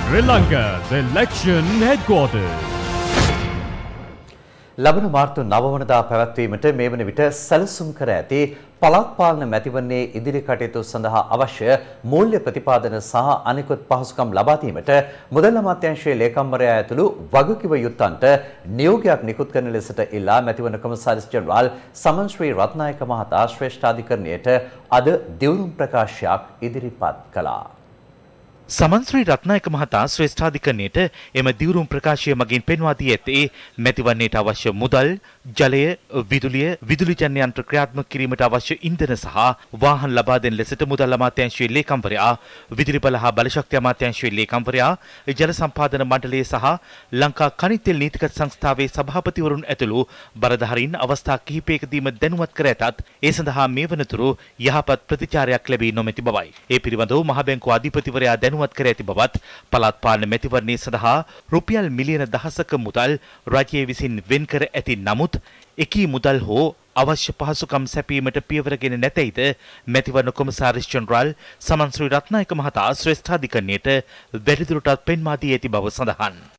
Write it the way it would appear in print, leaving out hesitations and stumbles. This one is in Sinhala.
Sri Lanka, the election headquarters. ලබන මාර්තු 9 වනදා පැවැත්වීමට මේ වන විට සැලසුම් කර ඇති පළාත් පාලන මැතිවරණයේ ඉදිරි කටයුතු සඳහා අවශ්‍ය මූල්‍ය ප්‍රතිපාදන සහ අනෙකුත් පහසුකම් ලබා දීමට මුදල් අමාත්‍යාංශයේ ලේකම්වරයා ඇතුළු වගකිව යුත්තන්ට නියෝගයක් නිකුත් කරන ලෙසට ඉල්ලා මැතිවරණ කොමසාරිස් ජෙනරාල් සමන් ශ්‍රී රත්නායක මහතා ශ්‍රේෂ්ඨාධිකරණයට අද දියුණුම් ප්‍රකාශයක් ඉදිරිපත් කළා. සමන් ශ්‍රී රත්නායක මහතා ශ්‍රේෂ්ඨාධිකරණයට එම දියුණුම් ප්‍රකාශය මගින් පෙන්වා දී ඇත්තේ මැතිවරණයට අවශ්‍ය මුදල්, ජලය, විදුලි ජන්‍ය යන්ත්‍ර ක්‍රියාත්මක කිරීමට අවශ්‍ය ඉන්ධන සහ වාහන ලබා දෙන ලෙසට මුදල් අමාත්‍යාංශයේ ලේකම්වරයා, විදුලි බල හා බලශක්ති අමාත්‍යාංශයේ ලේකම්වරයා, ජල සම්පාදන මණ්ඩලය සහ ලංකා khනිජ තෙල් නීතිගත සංස්ථාවේ සභාපතිවරුන් ඇතුළු බලධාරීන් අවස්ථා කිහිපයකදීම දැනුවත් කර ඇතත් ඒ සඳහා මේ වනතුරු යහපත් ප්‍රතිචාරයක් ලැබී නොමැති බවයි. ඒ පිළිබඳව මහ බැංකුව අධිපතිවරයා දැනුවත් කර ඇති බවත් පළාත් පාලන මැතිවරණය සඳහා රුපියල් මිලියන 10ක මුදල් රජය විසින් වෙන් කර ඇති නමුත් එකී මුදල් හෝ අවශ්‍ය පහසුකම් සැපීමට පියවරගෙන නැතයිද මැතිවරණ කොමසාරිස් ජෙනරාල් සමන් ශ්‍රී රත්නායක මහතා ශ්‍රේෂ්ඨාධිකරණයට වැඩිදුරටත් පෙන්වා දී ඇති බව සඳහන්.